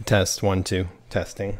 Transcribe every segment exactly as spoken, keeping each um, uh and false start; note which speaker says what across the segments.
Speaker 1: Test one, two, testing.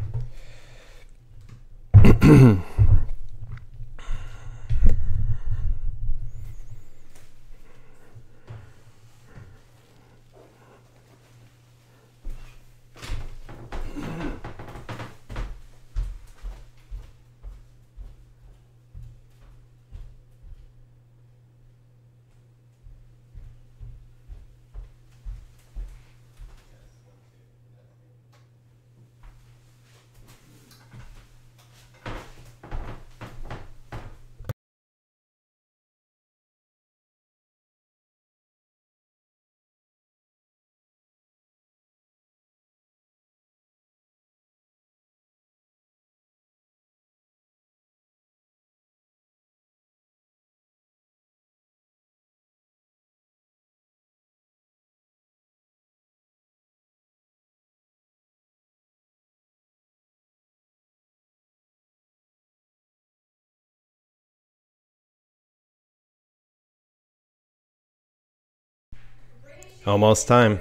Speaker 1: Almost time.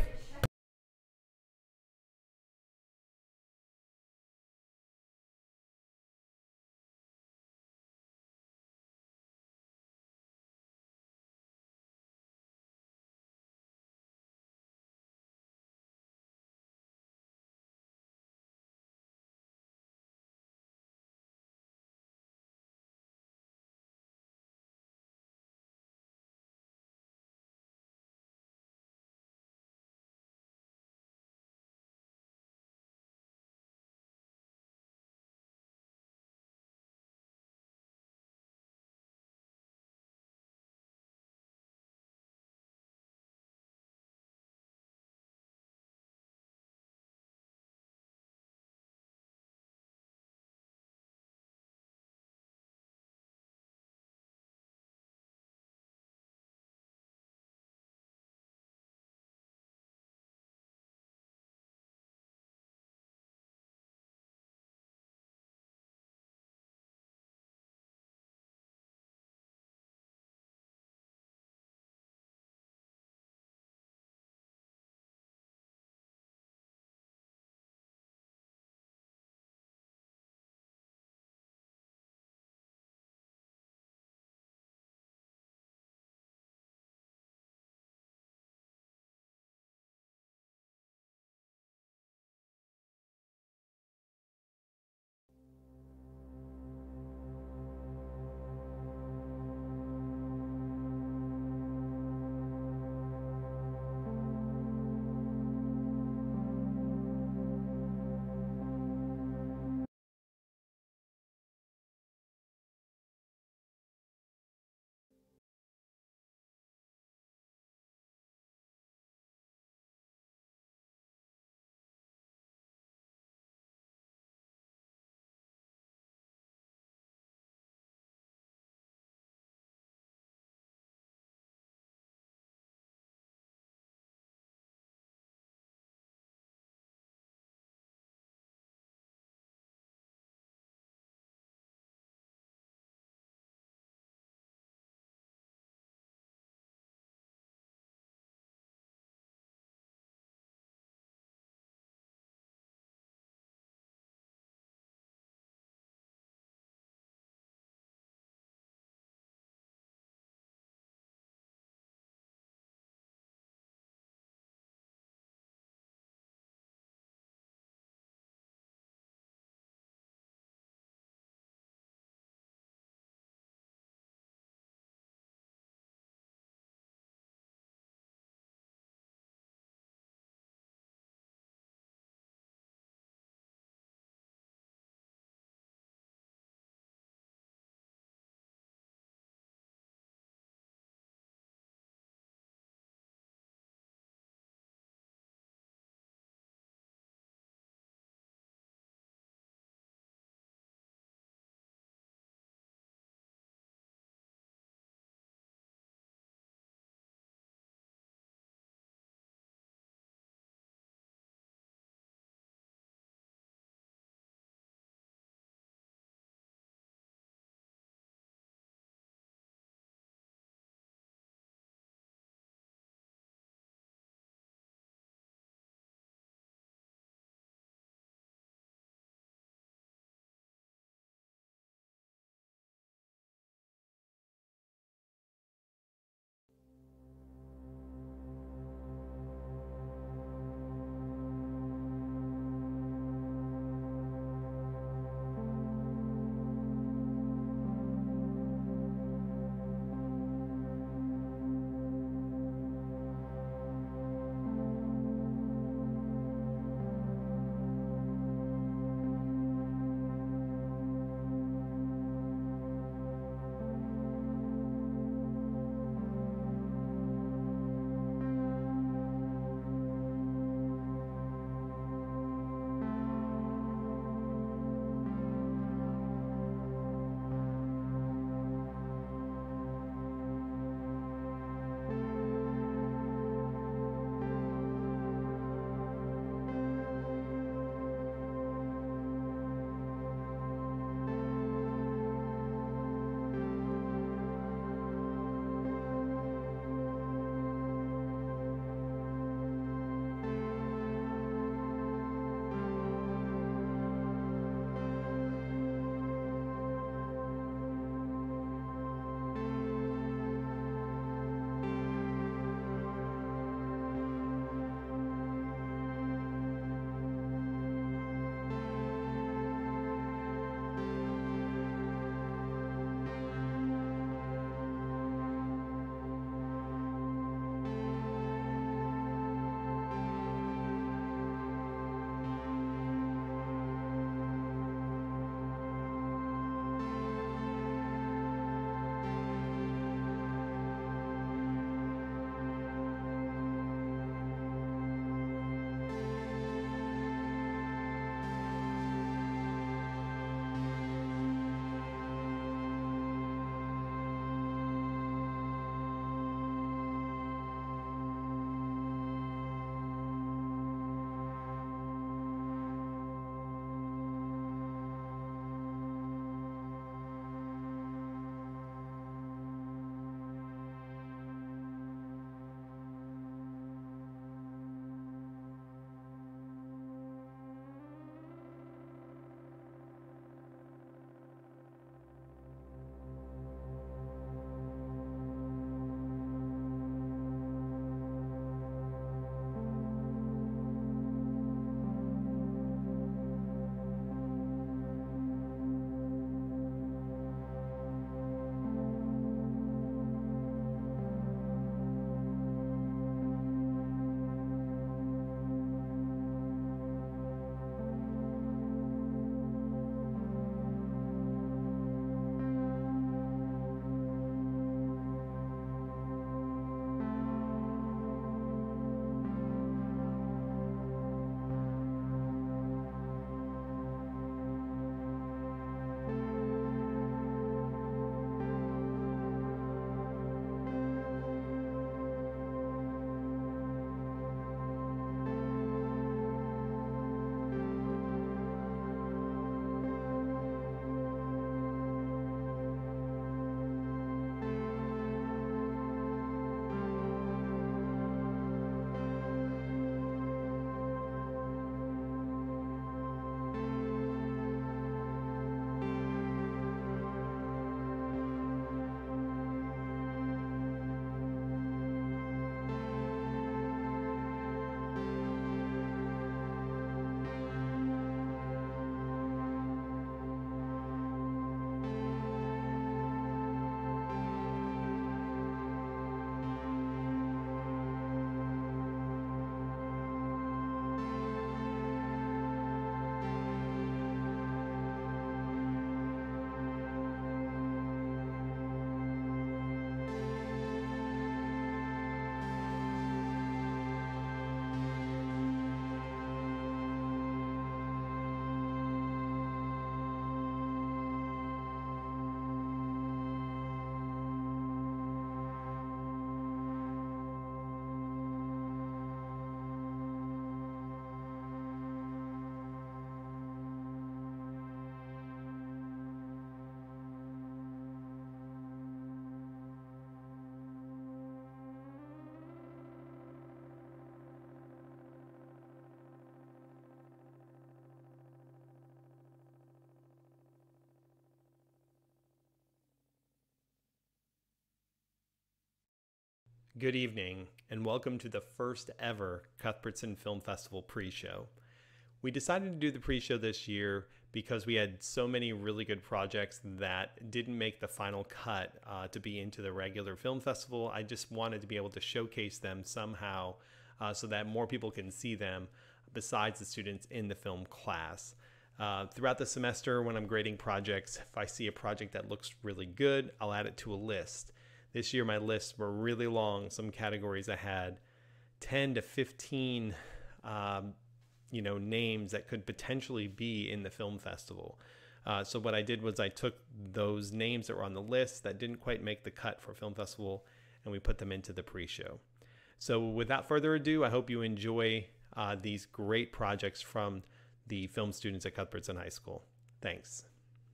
Speaker 1: Good evening, and welcome to the first ever Cuthbertson Film Festival pre-show. We decided to do the pre-show this year because we had so many really good projects that didn't make the final cut uh, to be into the regular film festival. I just wanted to be able to showcase them somehow uh, so that more people can see them besides the students in the film class. Uh, throughout the semester, when I'm grading projects, if I see a project that looks really good, I'll add it to a list. This year, my lists were really long. Some categories I had ten to fifteen um, you know, names that could potentially be in the film festival. Uh, so what I did was I took those names that were on the list that didn't quite make the cut for film festival, and we put them into the pre-show. So without further ado, I hope you enjoy uh, these great projects from the film students at Cuthbertson High School. Thanks.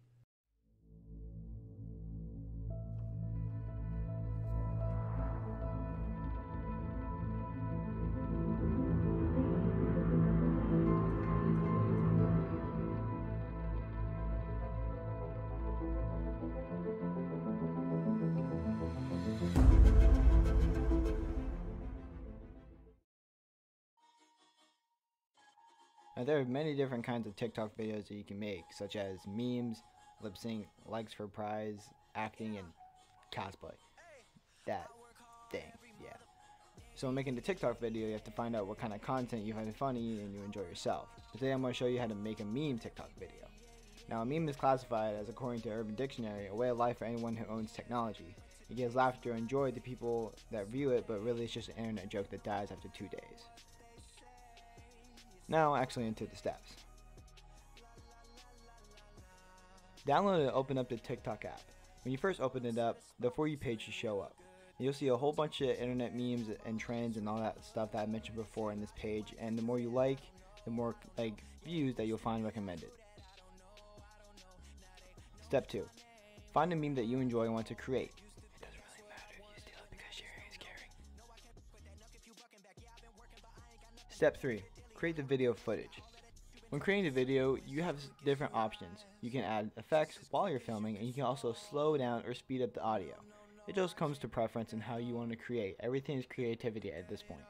Speaker 2: Now, there are many different kinds of TikTok videos that you can make, such as memes, lip sync, likes for prize, acting, and cosplay. That thing, yeah. So when making the TikTok video, you have to find out what kind of content you find funny and you enjoy yourself. Today I'm going to show you how to make a meme TikTok video. Now, a meme is classified as, according to Urban Dictionary, a way of life for anyone who owns technology. It gives laughter and joy to people that view it, but really it's just an internet joke that dies after two days. Now, actually into the steps. Download and open up the TikTok app. When you first open it up, the For You page should show up. You'll see a whole bunch of internet memes and trends and all that stuff that I mentioned before in this page, and the more you like, the more like views that you'll find recommended. Step two. Find a meme that you enjoy and want to create. It doesn't really matter if you steal it because sharing is caring. Step three. Create the video footage. When creating the video, you have different options. You can add effects while you're filming, and you can also slow down or speed up the audio. It just comes to preference and how you want to create. Everything is creativity at this point.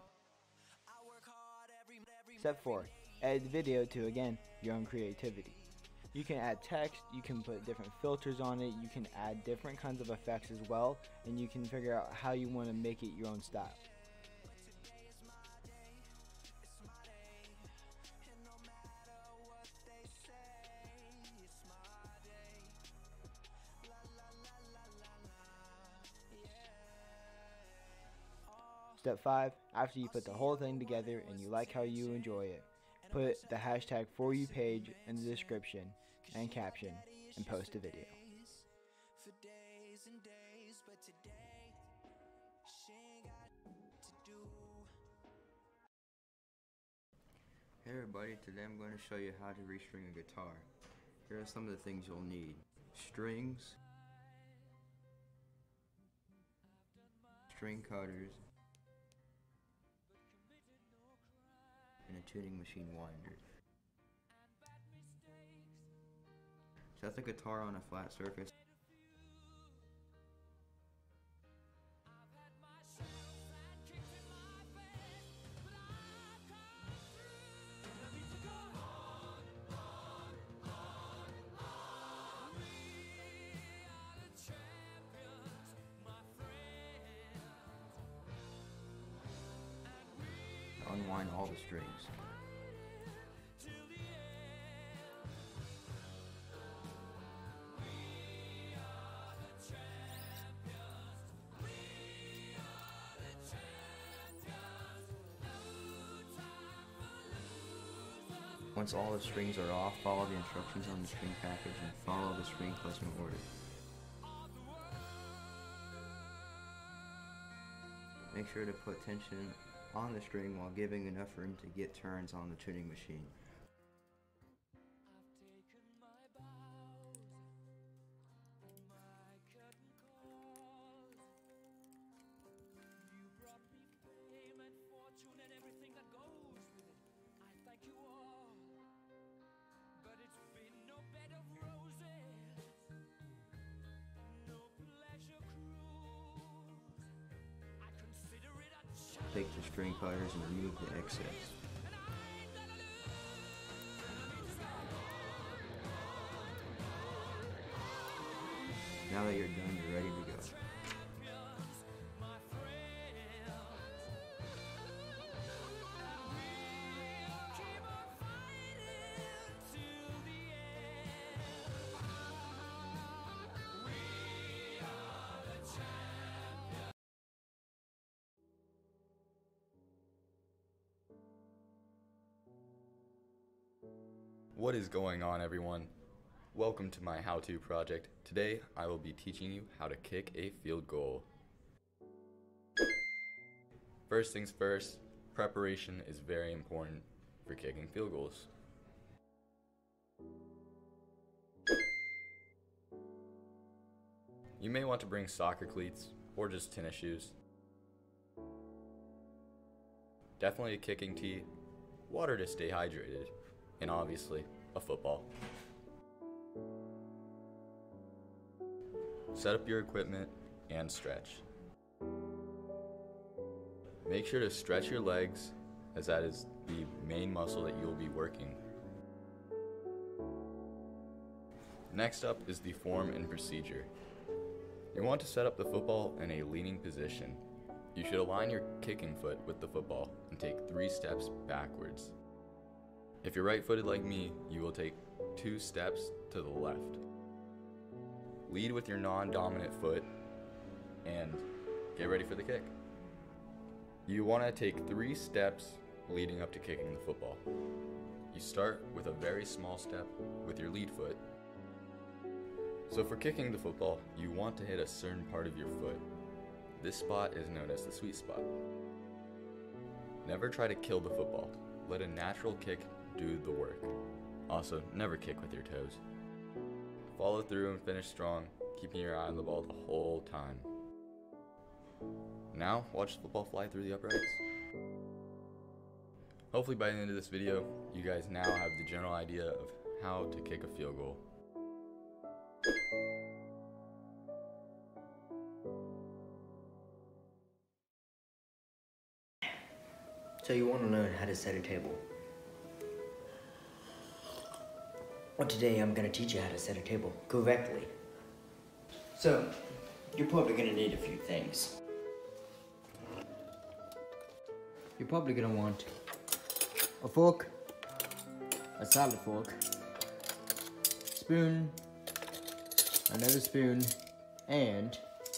Speaker 2: Step four. Edit the video to, again, your own creativity. You can add text, you can put different filters on it, you can add different kinds of effects as well, and you can figure out how you want to make it your own style. Step five. After you put the whole thing together and you like how you enjoy it, put the hashtag For You page in the description and caption and post a video.
Speaker 3: Hey everybody, today I'm going to show you how to restring a guitar. Here are some of the things you'll need. Strings, string cutters, and a tuning machine winder. Set the guitar on a flat surface. Unwind all the strings. Once all the strings are off, follow the instructions on the string package and follow the string placement order. Make sure to put tension on the string while giving enough room to get turns on the tuning machine. take the string cutters and remove the excess. Now that you're done, you're ready to go.
Speaker 4: What is going on, everyone? Welcome to my how-to project. Today I will be teaching you how to kick a field goal. First things first, preparation is very important for kicking field goals. You may want to bring soccer cleats or just tennis shoes. Definitely a kicking tee, water to stay hydrated, and obviously a football. Set up your equipment and stretch. Make sure to stretch your legs, as that is the main muscle that you will be working. Next up is the form and procedure. You want to set up the football in a leaning position. You should align your kicking foot with the football and take three steps backwards. If you're right-footed like me, you will take two steps to the left. Lead with your non-dominant foot and get ready for the kick. You want to take three steps leading up to kicking the football. You start with a very small step with your lead foot. So for kicking the football, you want to hit a certain part of your foot. This spot is known as the sweet spot. Never try to kill the football. Let a natural kick do the work. Also, never kick with your toes. Follow through and finish strong, keeping your eye on the ball the whole time. Now, watch the football fly through the uprights. Hopefully by the end of this video, you guys now have the general idea of how to kick a field goal.
Speaker 3: So you want to learn how to set a table. Well, today I'm going to teach you how to set a table correctly. So, you're probably going to need a few things.
Speaker 2: You're probably gonna want a fork, a salad fork, spoon, another spoon, and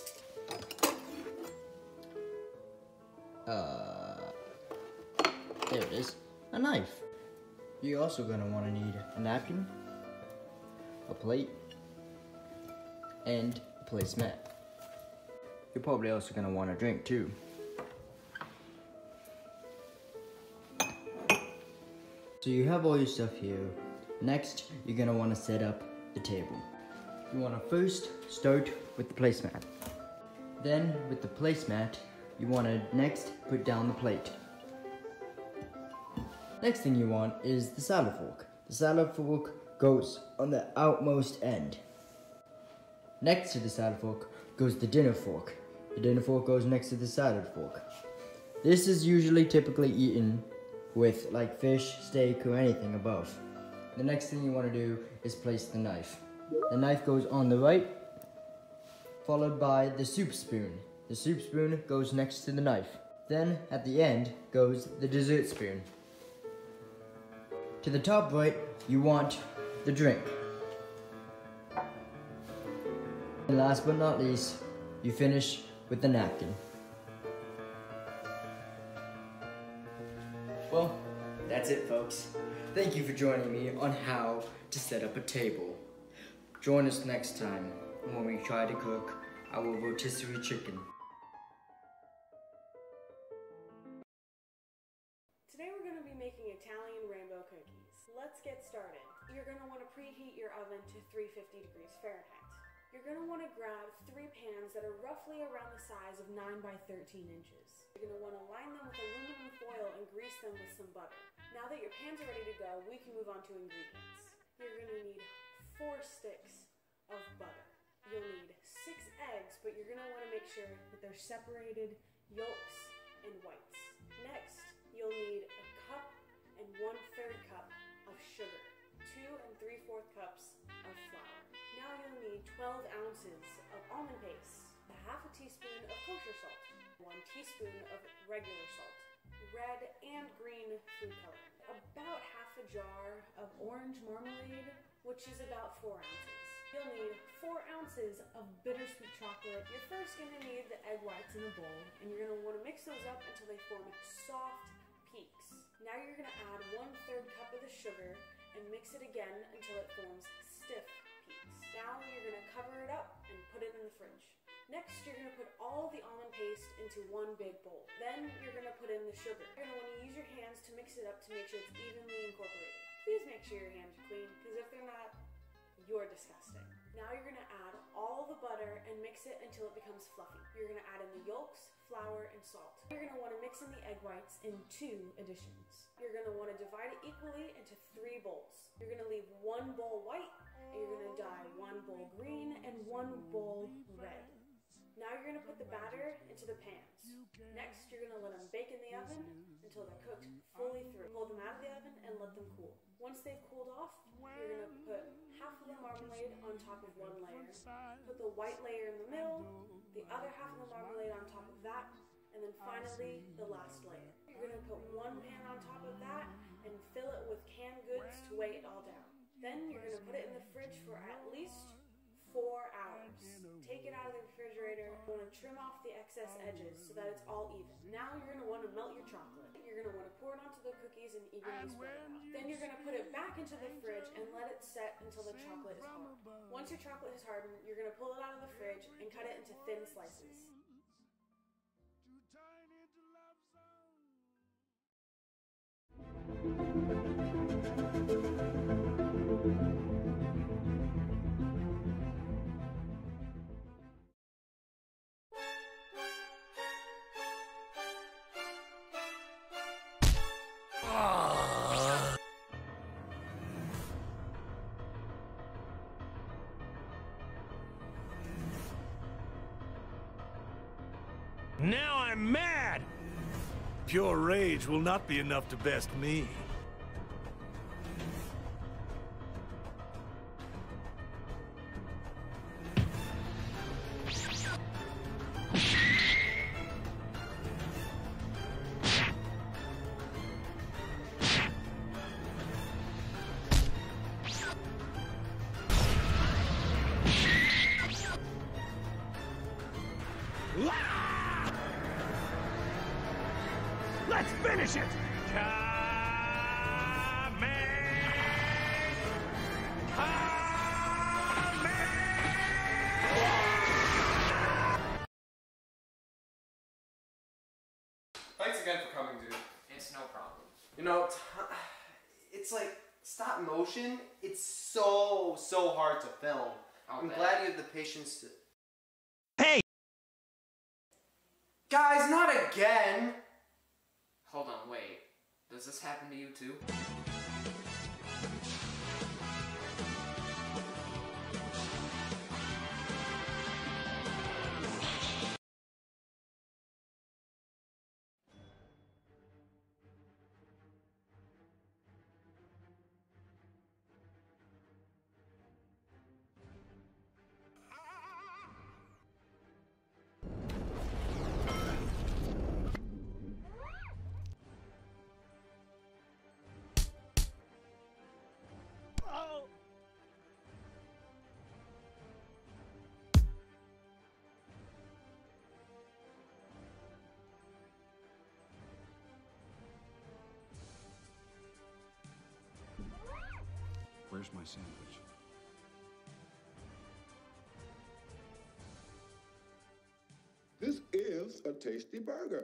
Speaker 2: uh, there it is, a knife. You're also gonna want to need a napkin, a plate, and a placemat. You're probably also gonna want a drink too. So you have all your stuff here. Next, you're gonna wanna set up the table. You wanna first start with the placemat. Then, with the placemat, you wanna next put down the plate. Next thing you want is the salad fork. The salad fork goes on the outmost end. Next to the salad fork goes the dinner fork. The dinner fork goes next to the salad fork. This is usually typically eaten with like fish, steak, or anything above. The next thing you want to do is place the knife. The knife goes on the right, followed by the soup spoon. The soup spoon goes next to the knife. Then at the end goes the dessert spoon. To the top right, you want the drink. And last but not least, you finish with the napkin. Well, that's it, folks. Thank you for joining me on how to set up a table. Join us next time when we try to cook our rotisserie chicken.
Speaker 5: Today we're going to be making Italian rainbow cookies. Let's get started. You're going to want to preheat your oven to three hundred fifty degrees Fahrenheit. You're going to want to grab three pans that are roughly around the size of nine by thirteen inches. You're going to want to line them with aluminum foil and grease them with some butter. Now that your pans are ready to go, we can move on to ingredients. You're going to need four sticks of butter. You'll need six eggs, but you're going to want to make sure that they're separated yolks and whites. Next, you'll need a cup and one third cup of sugar, two and three fourth cups of flour. Now you'll need twelve ounces of almond paste, a half a teaspoon of kosher salt, one teaspoon of regular salt, red and green food coloring, about half a jar of orange marmalade, which is about four ounces. You'll need four ounces of bittersweet chocolate. You're first going to need the egg whites in a bowl, and you're going to want to mix those up until they form soft peaks. Now you're going to add one third cup of the sugar and mix it again until it forms stiff peaks. Now you're going to cover it up and put it in the fridge. Next, you're going to put all the almond paste into one big bowl. Then you're going to put in the sugar. You're going to want to use your hands to mix it up to make sure it's evenly incorporated. Please make sure your hands are clean, because if they're not, you're disgusting. Now you're going to add all the butter and mix it until it becomes fluffy. You're going to add in the yolks, flour, and salt. You're going to want to mix in the egg whites in two additions. You're going to want to divide it equally into three bowls. You're going to leave one bowl white, and you're going to dye one bowl green and one bowl red. Now you're going to put the batter into the pans. Next, you're going to let them bake in the oven until they're cooked fully through. Pull them out of the oven and let them cool. Once they've cooled off, you're going to put half of the marmalade on top of one layer. Put the white layer in the middle, the other half of the marmalade on top of that, and then finally the last layer. You're going to put one pan on top of that and fill it with canned goods to weigh it all down. Then you're going to put it in the fridge for at least four hours. Take it out of the refrigerator. You want to trim off the excess edges so that it's all even. Now you're going to want to melt your chocolate. You're going to want to pour it onto the cookies and evenly spread it out. Then you're going to put it back into the fridge and let it set until the chocolate is hard. Once your chocolate is hardened, you're going to pull it out of the fridge and cut it into thin slices.
Speaker 6: Now I'm mad! Pure rage will not be enough to best me. Let's finish it! Come
Speaker 7: Thanks again for coming, dude.
Speaker 8: It's no problem.
Speaker 7: You know, t it's like stop motion. It's so, so hard to film.
Speaker 8: I'll
Speaker 7: I'm
Speaker 8: bet.
Speaker 7: glad you have the patience to...
Speaker 6: Hey!
Speaker 7: Guys, not again!
Speaker 8: Hold on, wait. Does this happen to you too?
Speaker 9: Where's my sandwich?
Speaker 10: This is a tasty burger.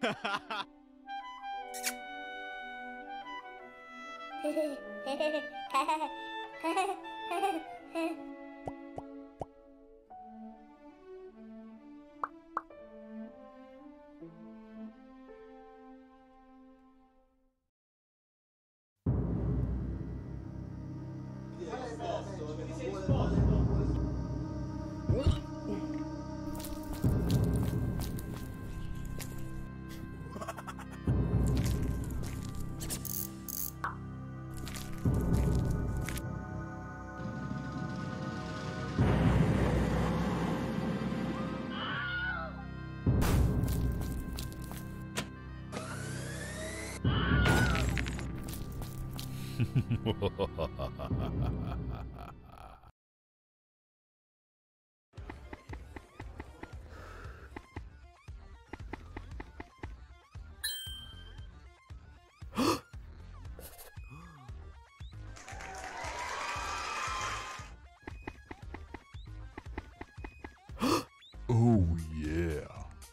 Speaker 6: Oh, yeah.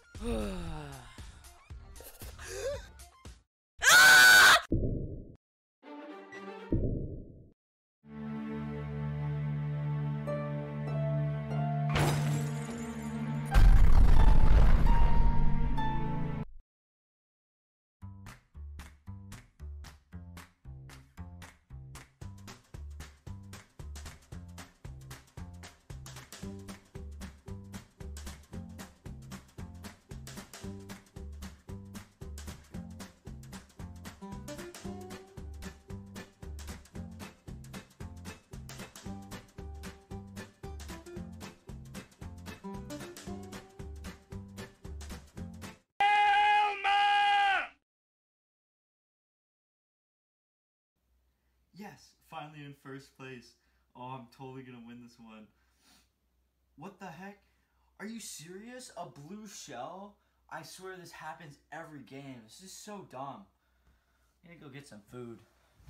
Speaker 11: Yes, finally in first place. Oh, I'm totally gonna win this one. What the heck? Are you serious? A blue shell? I swear this happens every game. This is so dumb. I need to go get some food.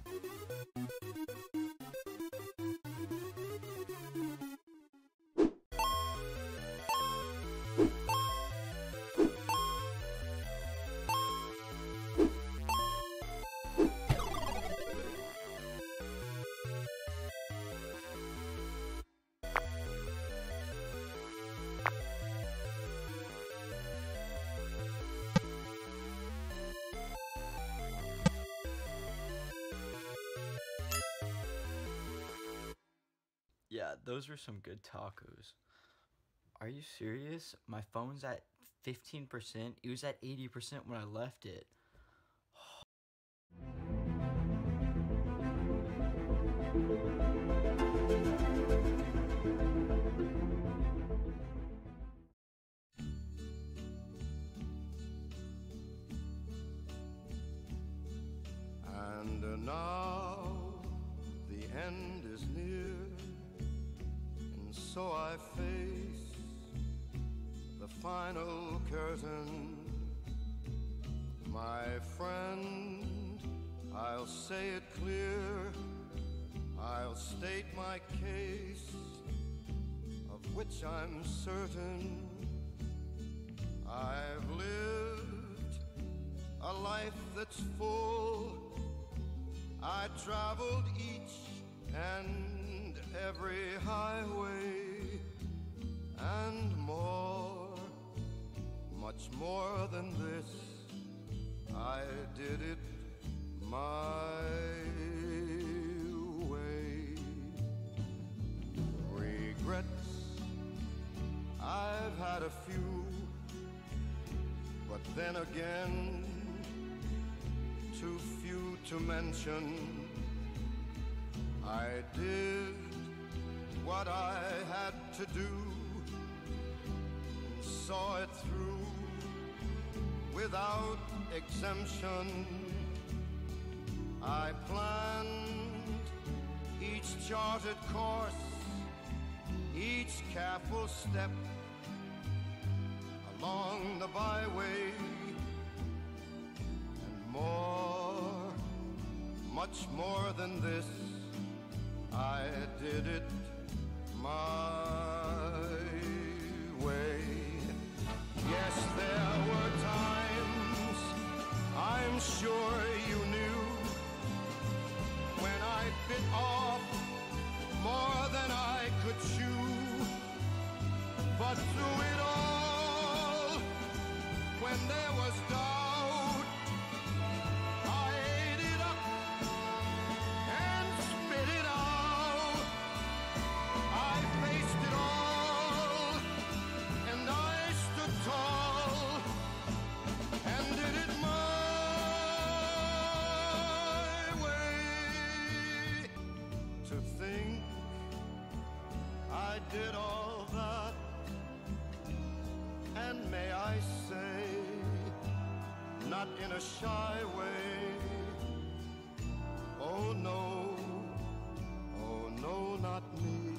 Speaker 11: Yeah, those were some good tacos. Are you serious? My phone's at fifteen percent. It was at eighty percent when I left it.
Speaker 12: And now the end is near, and so I face the final curtain. My friend, I'll say it clear, I'll state my case, of which I'm certain. I've lived a life that's full. I traveled each and every highway, and more, much more than this, I did it my way. Regrets, I've had a few, but then again, too few to mention. I did what I had to do, and saw it through without exemption. I planned each charted course, each careful step along the byway, and more, much more than this, I did it my way. Yes, there were times I'm sure you knew when I bit off more than I could chew. But through it all, when there was doubt, I ate it up and spit it out. I faced it all, and I stood tall, and did it my way. To think I did all that, and may I say, not in a shy way. Oh no, oh no, not me.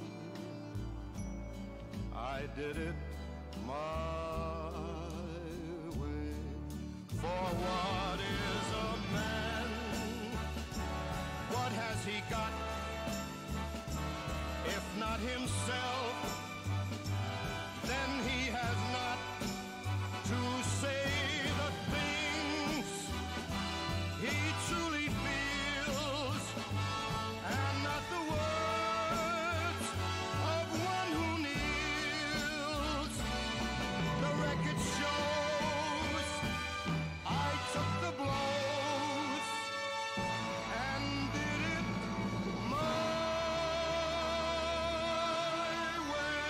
Speaker 12: I did it my way. For what is a man? What has he got? If not himself, then he has not to say the things he truly feels, and not the words of one who kneels. The record shows I took the blows and did it my way.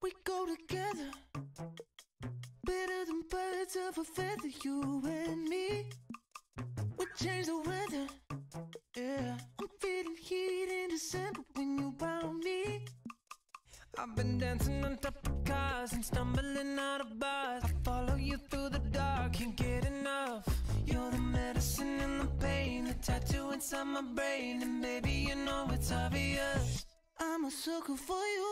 Speaker 13: We go together, better than birds of a feather, you and me. We change the weather, yeah. I'm feeling heat in December when you found me. I've been dancing on top of cars and stumbling out of bars. I follow you through the dark, can't get enough. You're the medicine and the pain, the tattoo inside my brain. And baby, you know it's obvious, I'm a sucker for you.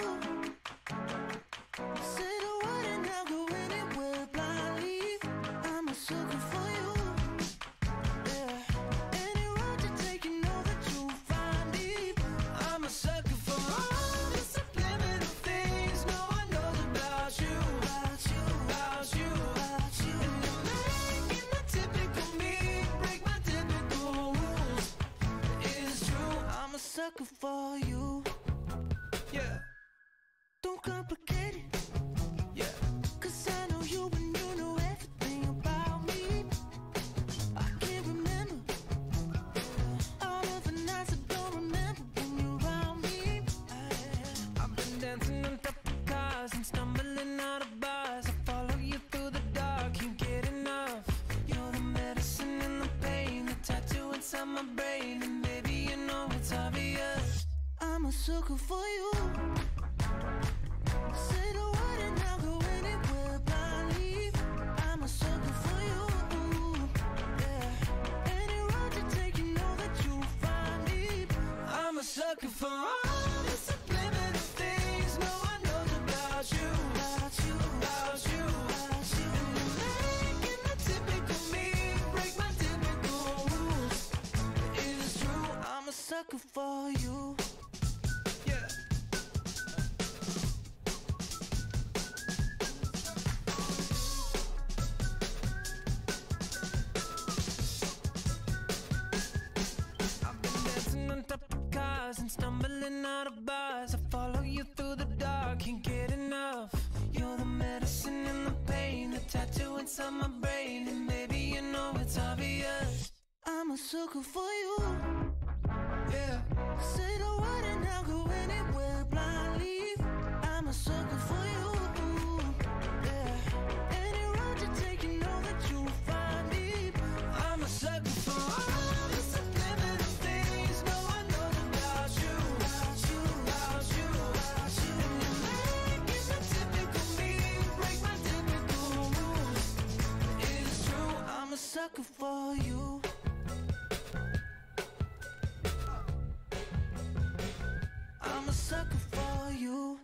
Speaker 13: Say the word and I'll go anywhere blindly. I'm a sucker for you. Yeah. Any road you take, you know that you'll find me. I'm a sucker for all the subliminal things no one knows about you. About you, about you, about you. And you're making the typical me break my typical rules. It's true, I'm a sucker for you. Yeah. Don't complicate it. Yeah. Cause I know you and you know everything about me. I can't remember all of the nights I don't remember when you're around me. I've been dancing on top of cars and stumbling out of bars. I follow you through the dark, can't get enough. You're the medicine and the pain, the tattoo inside my brain. And baby, you know it's obvious, I'm a sucker for you. Say the word and I'll go anywhere blindly. I'm a sucker for you. Yeah. Any road you take, you know that you'll find me. I'm a sucker for all the subliminal things no one knows about you. About you, about you, about you. And you're making the typical me break my typical rules. It's true, I'm a sucker for you. Yeah. And stumbling out of bars, I follow you through the dark, can't get enough. You're the medicine and the pain, the tattoo inside my brain. And baby, you know it's obvious, I'm a sucker for you. Yeah. Say the word and I'll go anywhere blindly. I'm a sucker for you. Yeah. Any road you take, you know that you'll find me. I'm a sucker for all the subliminal things no one knows about you. About you, about you, about you. And you're making the typical me break my typical rules. It's true, I'm a sucker for you. I'm a sucker for you.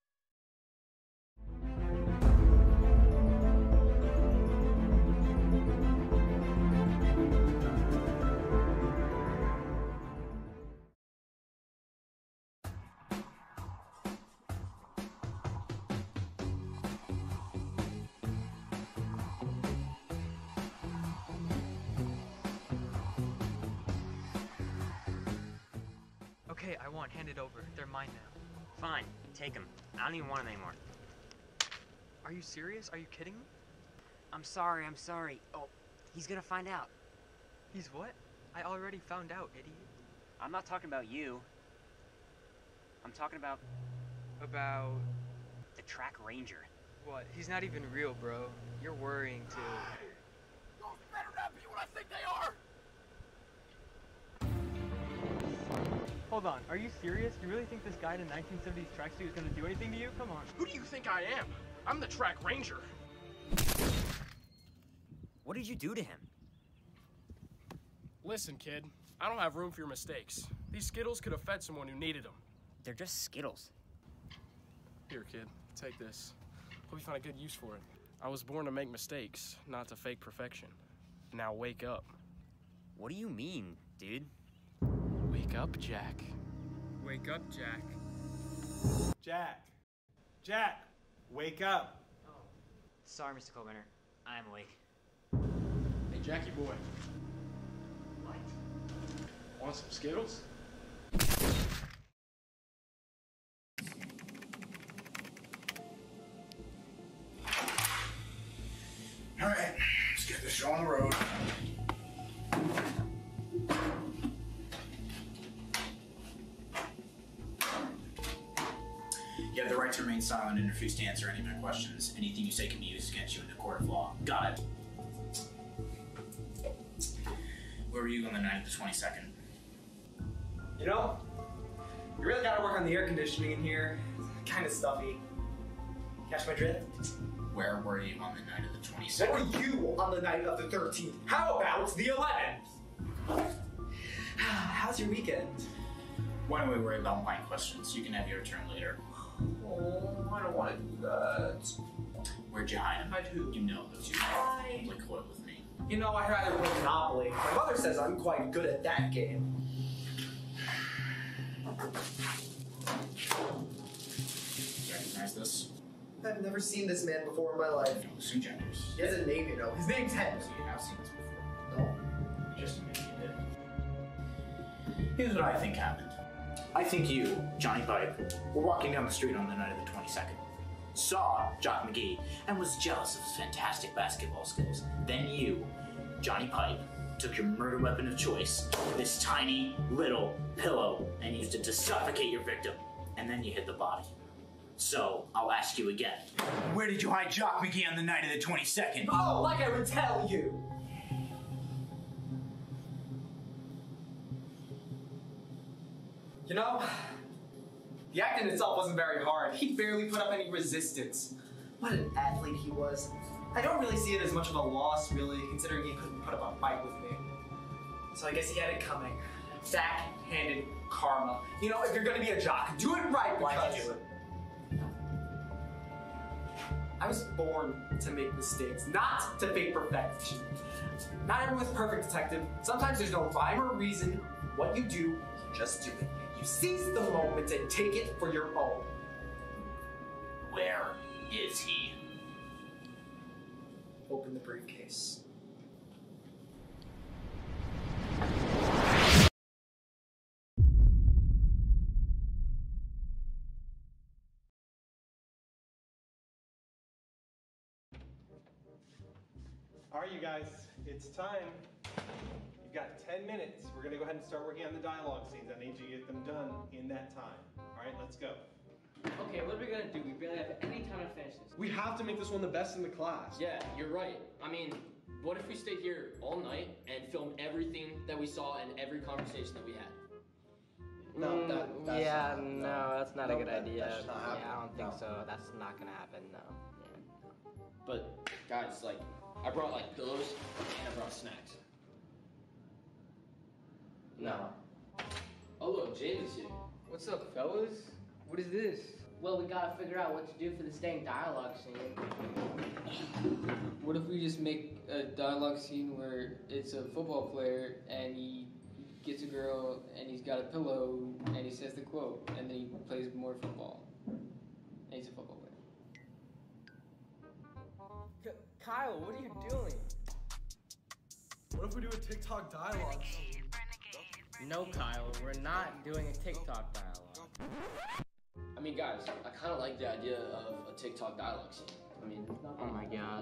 Speaker 14: Okay, I won. Hand it over. They're mine now.
Speaker 15: Fine. Take them. I don't even want them anymore.
Speaker 14: Are you serious? Are you kidding me?
Speaker 15: I'm sorry, I'm sorry. Oh, he's gonna find out.
Speaker 14: He's what? I already found out, idiot.
Speaker 15: I'm not talking about you. I'm talking about...
Speaker 14: About...
Speaker 15: the track ranger.
Speaker 14: What? He's not even real, bro. You're worrying, too.
Speaker 16: Those better not be what I think they are!
Speaker 14: Hold on, are you serious? You really think this guy in a nineteen seventies tracksuit is gonna do anything to you? Come on.
Speaker 16: Who do you think I am? I'm the track ranger.
Speaker 15: What did you do to him?
Speaker 16: Listen, kid, I don't have room for your mistakes. These Skittles could have fed someone who needed them.
Speaker 15: They're just Skittles.
Speaker 16: Here, kid, take this. Hope you find a good use for it. I was born to make mistakes, not to fake perfection. Now wake up.
Speaker 15: What do you mean, dude?
Speaker 16: Wake up, Jack.
Speaker 14: Wake up, Jack.
Speaker 1: Jack. Jack, wake up.
Speaker 15: Oh. Sorry, Mister Colbiner. I am awake.
Speaker 16: Hey, Jackie boy.
Speaker 15: What?
Speaker 16: Want some Skittles?
Speaker 17: All right, let's get this show on the road. You have the right to remain
Speaker 18: silent and refuse to answer any of their questions. Anything you say can be used against you in the court of law. Got it. Where were you on the night of the twenty-second?
Speaker 19: You know, you really gotta work on the air conditioning in here. It's kind of stuffy. Catch my drift?
Speaker 18: Where were you on the night of the twenty-second?
Speaker 19: Where were you on the night of the thirteenth? How about the eleventh? How's your weekend?
Speaker 18: Why don't we worry about my questions? You can have your turn later.
Speaker 19: Oh, I don't want to do that.
Speaker 18: Where'd you hide him?
Speaker 19: Hide who?
Speaker 18: You know those you
Speaker 19: I...
Speaker 18: play coy with me.
Speaker 19: You know, I'd rather play Monopoly. My mother says I'm quite good at that game.
Speaker 18: Recognize this?
Speaker 19: I've never seen this man before in my life.
Speaker 18: No, assume genders.
Speaker 19: He has a name, you know. His name's Ted.
Speaker 18: So you have seen this before?
Speaker 19: No.
Speaker 18: You just admitted you did. Here's what I think happened. I think you, Johnny Pipe, were walking down the street on the night of the twenty-second. Saw Jock McGee and was jealous of his fantastic basketball skills. Then you, Johnny Pipe, took your murder weapon of choice, this tiny little pillow, and used it to suffocate your victim. And then you hid the body. So, I'll ask you again. Where did you hide Jock McGee on the night of the twenty-second?
Speaker 19: Oh, like I would tell you! You know, the act in itself wasn't very hard. He barely put up any resistance. What an athlete he was. I don't really see it as much of a loss, really, considering he couldn't put up a fight with me. So I guess he had it coming. Backhanded karma. You know, if you're gonna be a jock, do it right.
Speaker 18: Why'd you do it?
Speaker 19: I was born to make mistakes, not to fake perfection. Not everyone's a perfect detective. Sometimes there's no rhyme or reason. What you do, you just do it. You seize the moment and take it for your own.
Speaker 18: Where is he?
Speaker 19: Open the briefcase.
Speaker 1: All right, you guys, it's time. You've got ten minutes. We're gonna go ahead and start working on the dialogue scenes. I need you to get them done in that time. All right, let's go.
Speaker 8: Okay, what are we gonna do? We barely have any time to finish this.
Speaker 16: We have to make this one the best in the class.
Speaker 8: Yeah, you're right. I mean, what if we stayed here all night and filmed everything that we saw and every conversation that we had?
Speaker 14: No,
Speaker 8: that,
Speaker 14: that's yeah, not, no, no, that's not
Speaker 8: no,
Speaker 14: a good
Speaker 8: that,
Speaker 14: idea.
Speaker 8: that's not
Speaker 14: yeah, I don't think
Speaker 8: no.
Speaker 14: so. That's not gonna happen, no. Yeah.
Speaker 8: But, guys, like, I brought, like, pillows and I brought snacks. No. Oh, look, James is here.
Speaker 14: What's up, fellas? What is this?
Speaker 20: Well, we gotta figure out what to do for this dang dialogue scene.
Speaker 21: What if we just make a dialogue scene where it's a football player and he gets a girl and he's got a pillow and he says the quote and then he plays more football. And he's a football player.
Speaker 14: Kyle, what are you doing?
Speaker 16: What if we do a TikTok dialogue scene?
Speaker 14: No, Kyle, we're not doing a TikTok dialogue.
Speaker 8: I mean, guys, I kind of like the idea of a TikTok dialogue scene. I mean, it's not
Speaker 14: oh my god.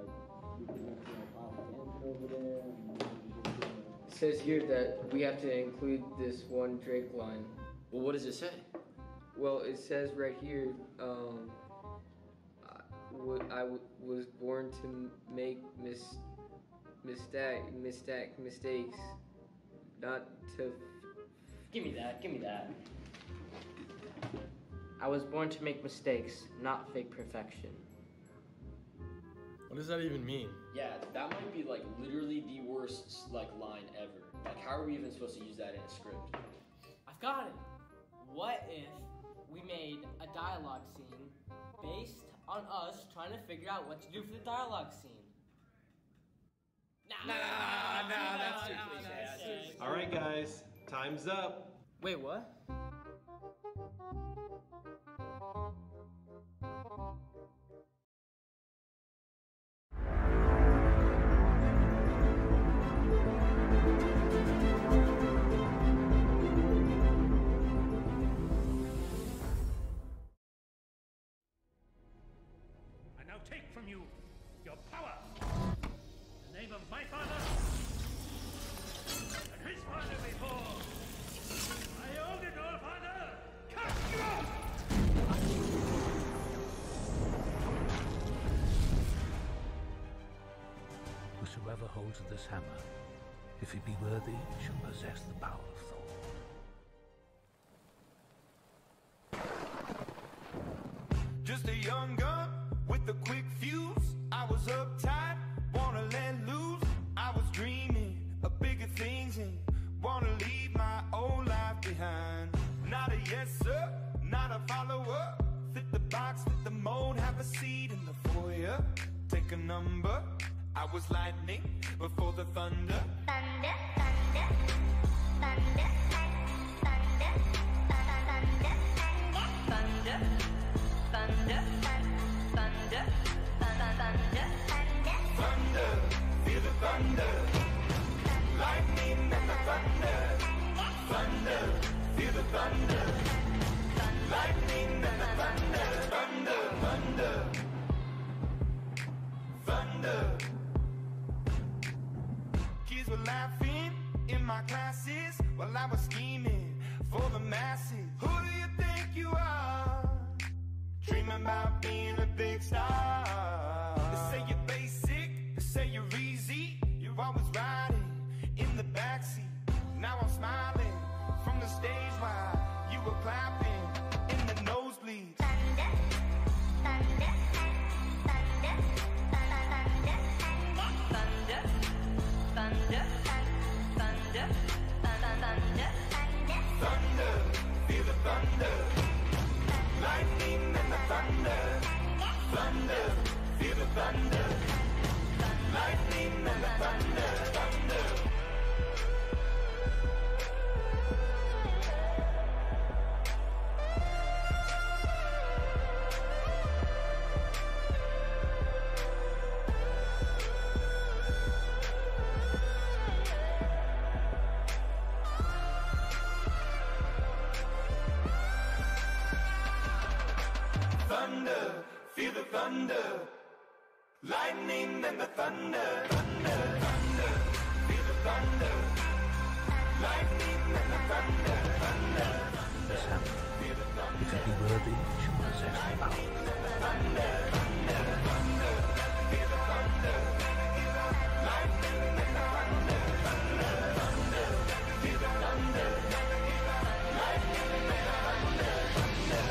Speaker 14: It says here that we have to include this one Drake line.
Speaker 8: Well, what does it say?
Speaker 14: Well, it says right here, um, I, w I w was born to make mis mistake, mistake, mistakes, not to.
Speaker 20: Give me that, give me that.
Speaker 14: I was born to make mistakes, not fake perfection.
Speaker 16: What does that even mean?
Speaker 8: Yeah, that might be like literally the worst like line ever. Like, how are we even supposed to use that in a script?
Speaker 20: I've got it. What if we made a dialogue scene based on us trying to figure out what to do for the dialogue scene? Nah,
Speaker 8: nah, nah, that's too
Speaker 20: nah,
Speaker 8: cliche.
Speaker 1: All right, guys, time's up.
Speaker 14: Wait, what?
Speaker 6: Take from you your power. In the name of my father and his father before. I own it all, father. Cut you out!
Speaker 4: whoever holds this hammer, if he be worthy, shall possess the power of Thor.
Speaker 13: Just a young gun with a quick fuse. I was uptight, wanna let loose. I was dreaming of bigger things and wanna leave my old life behind. Not a yes sir, not a follower. Fit the box, fit the mold, have a seat in the foyer. Take a number. I was lightning before the thunder. Thunder, thunder, thunder, thunder, thunder, thunder, thunder, thunder, thunder, thunder, feel the thunder, lightning and the thunder, thunder, feel the thunder, lightning and the thunder, thunder, thunder, thunder. Kids were laughing in my classes while I was scheming for the masses. Who do you think you are? Dreaming about being a big star. They say you're basic, they say you're easy. You're always riding in the backseat. Now I'm smiling from the stage while you were clapping in the nosebleeds. Thunder, thunder, thunder, thunder, thunder, thunder, thunder, thunder, thunder, feel the thunder, lightning and the thunder, thunder, feel the thunder, lightning and the thunder, thunder. Thunder, feel the thunder, lightning and the thunder, thunder, thunder, feel the thunder, lightning and the thunder, thunder,
Speaker 4: This hammer, if it be worthy, shall possess the power of Thor.
Speaker 13: thunder, thunder, thunder, feel the thunder, lightning and the thunder, thunder, thunder, feel the thunder, lightning and the thunder, thunder.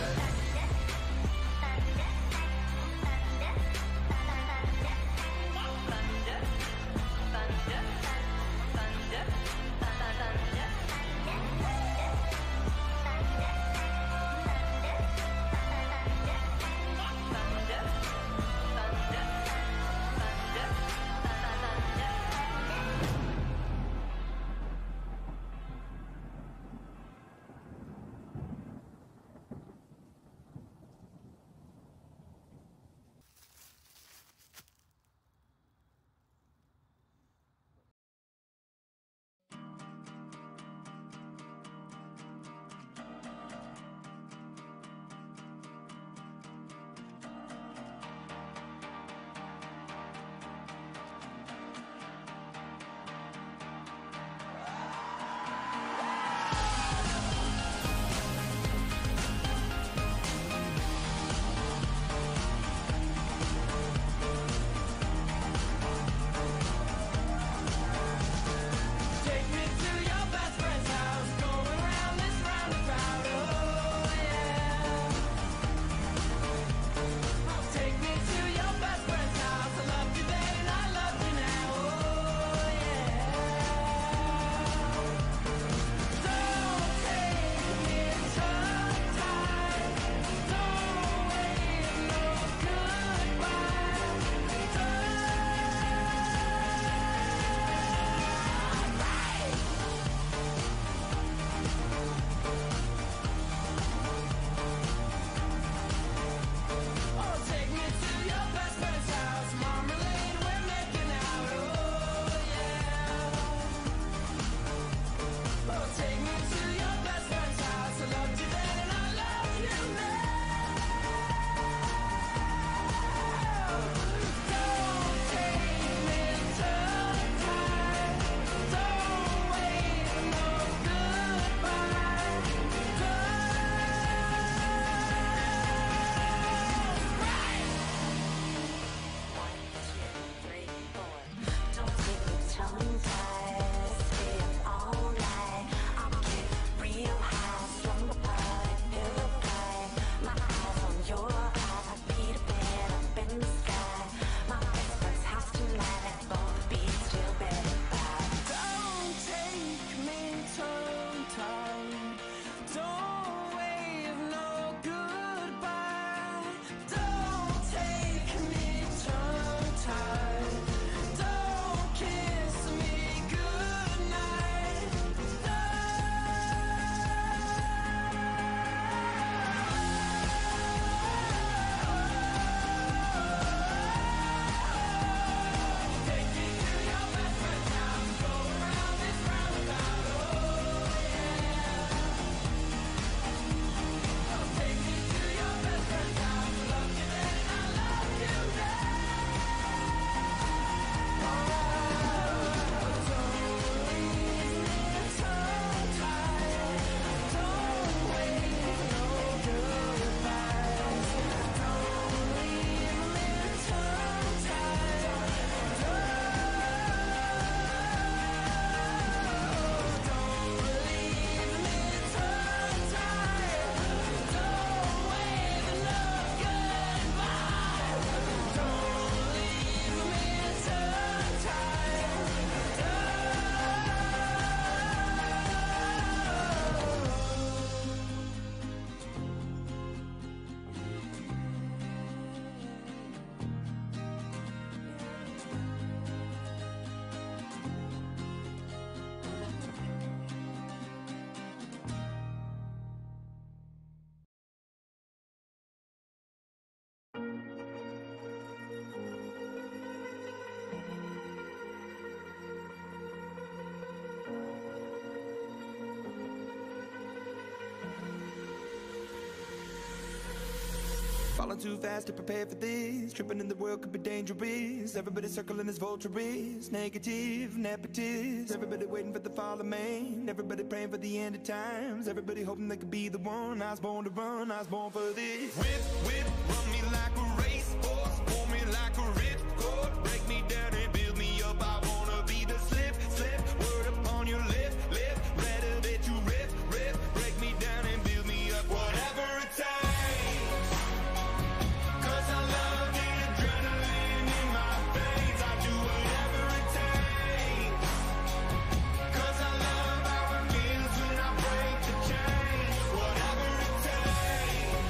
Speaker 13: Falling too fast to prepare for this. Tripping in the world could be dangerous. Everybody circling as vultures. Negative, nepotist. Everybody waiting for the fall of man. Everybody praying for the end of times. Everybody hoping they could be the one. I was born to run, I was born for this. Whip, whip, run me like a racehorse. Pull me like a ripcord. Break me down and build me up. I wanna be the slip, slip. Word upon your lip, lip. Better that you rip, rip. Break me down and build me up. Whatever it takes. Cause I love the adrenaline in my veins. I do whatever it takes. Cause I love how it feels when I break the chains. Whatever it takes.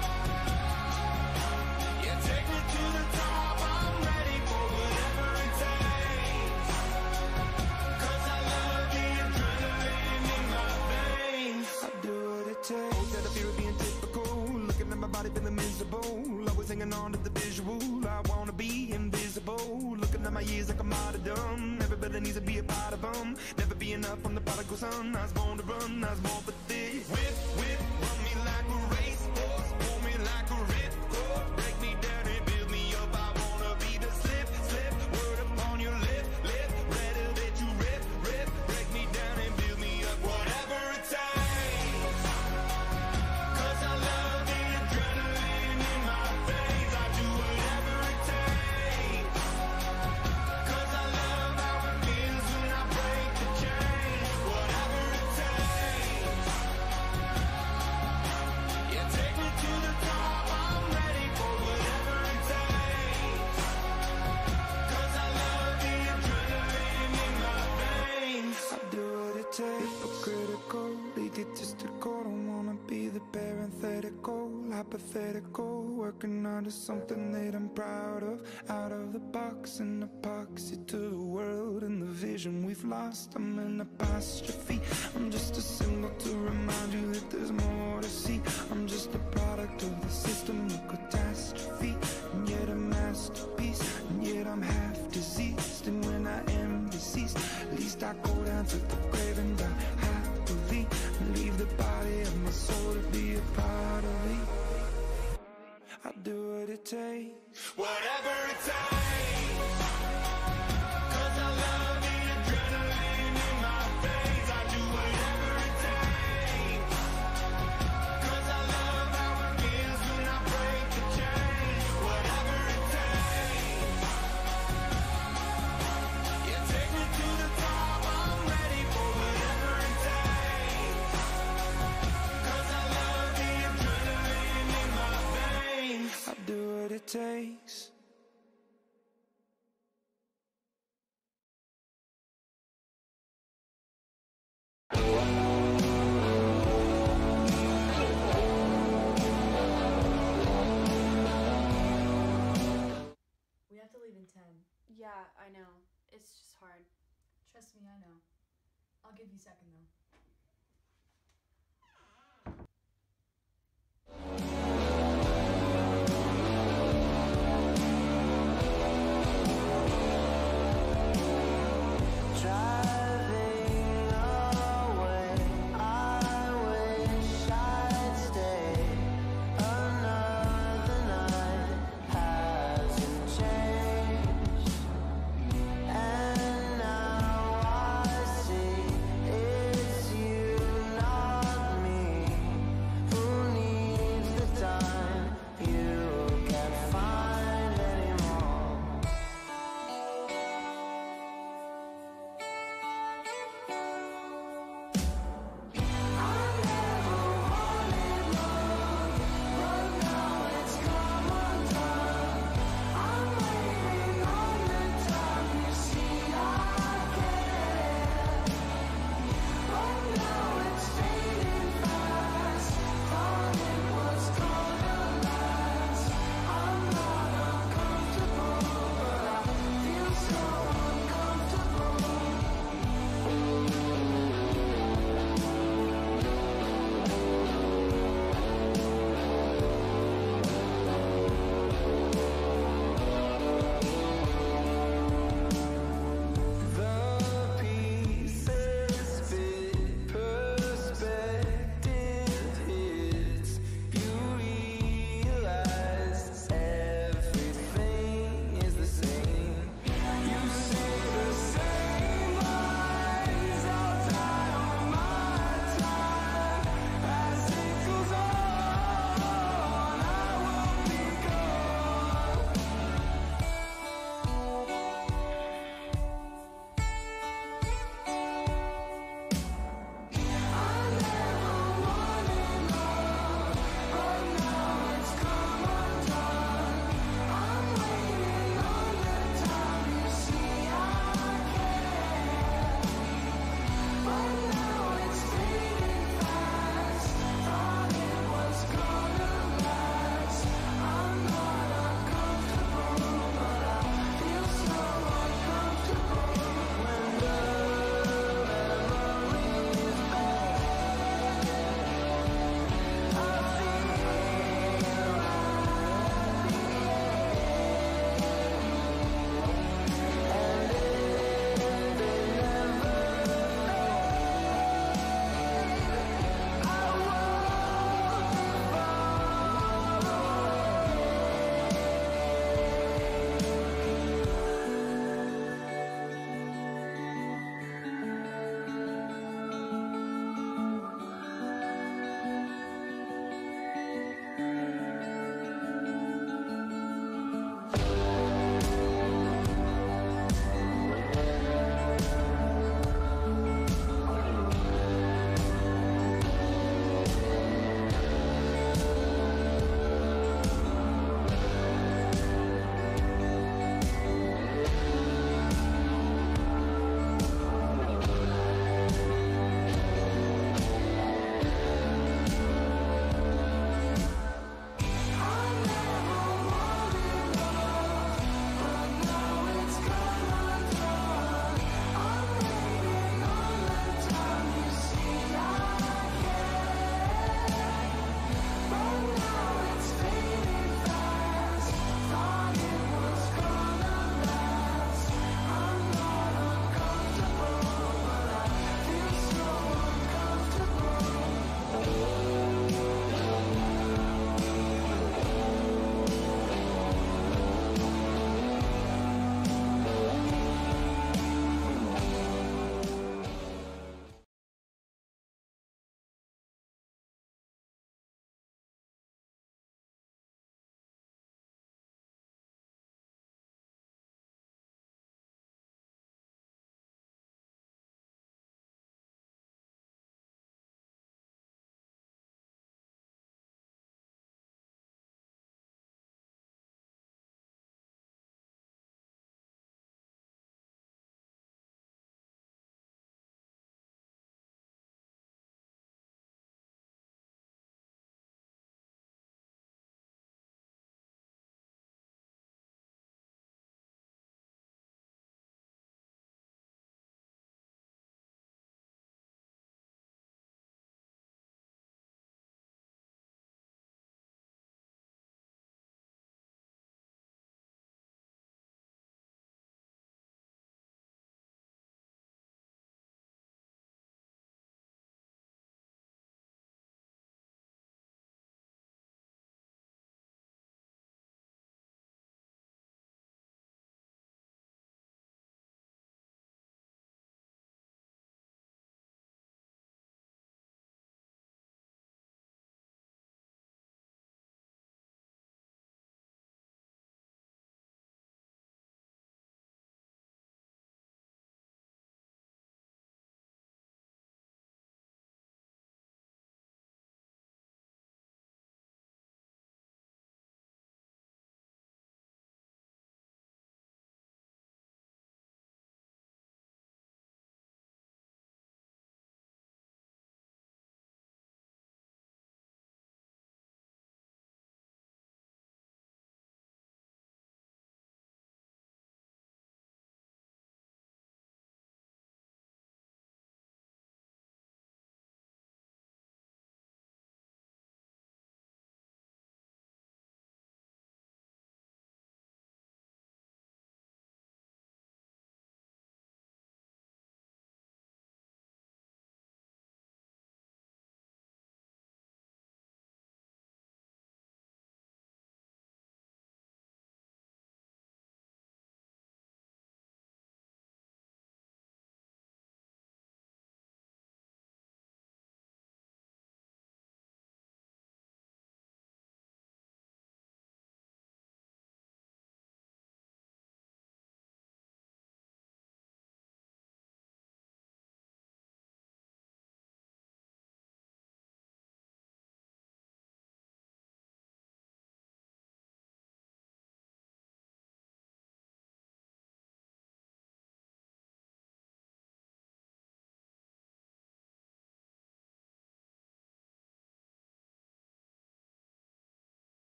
Speaker 13: Yeah, take me to the top. I'm ready for whatever it takes. Cause I love the adrenaline in my veins. I do what it takes. That I fear of being typical. Looking at my body feeling miserable. Always hanging on to the visual. I wanna be invisible. Looking at my years like a martyrdom. Everybody needs to be a part of them. Never be enough from the prodigal son. I was born to run, I was born for this. Whip, whip, run me like a racehorse. Pull me like a ripcord. Break me down and build me up. I wanna be the slip, slip. Word upon your lip, lip. Better that you rip, rip. Break me down and build me up. Whatever it takes. Cause I love the adrenaline in my veins. I do whatever it takes. Cause I love how it feels when I break the chains. Whatever it takes. Yeah, take me to the top. I'm ready for whatever it takes. Cause I love the adrenaline in my veins. I do what it takes. Hypocritical, egotistical. Don't wanna be the parenthetical, hypothetical. Working under something that I'm proud of. Out of the box, an epoxy to the world and the vision we've lost. I'm an apostrophe. I'm just a symbol to remind you that there's more to see. I'm just a product of the system of catastrophe. And yet a masterpiece. And yet I'm half diseased. And when I am deceased, at least I go down to the grave and die happily. And leave the body of my soul to be a part of me. I do what it takes. Whatever it takes. Cause I love the adrenaline in my veins. I do whatever it takes. Cause I love how it feels when I break the chains. Whatever it takes. Yeah, take me to the top. I'm ready for whatever it takes. Cause I love the adrenaline in my veins. I do what it takes.
Speaker 3: We have to leave in ten.
Speaker 5: Yeah, I know. It's just hard.
Speaker 3: Trust me, I know. I'll give you a second though.
Speaker 13: Driving away, I wish I'd stay. Another night hasn't changed, and now I see it's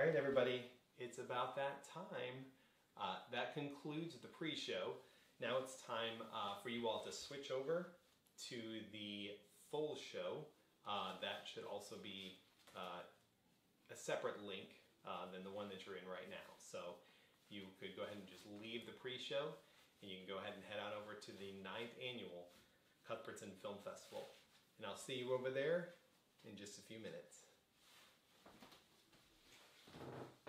Speaker 1: right, everybody, it's about that time. Uh, that concludes the pre-show. Now it's time uh, for you all to switch over to the full show. Uh, that should also be uh, a separate link uh, than the one that you're in right now. So you could go ahead and just leave the pre-show, and you can go ahead and head on over to the ninth annual Cuthbertson Film Festival. And I'll see you over there in just a few minutes.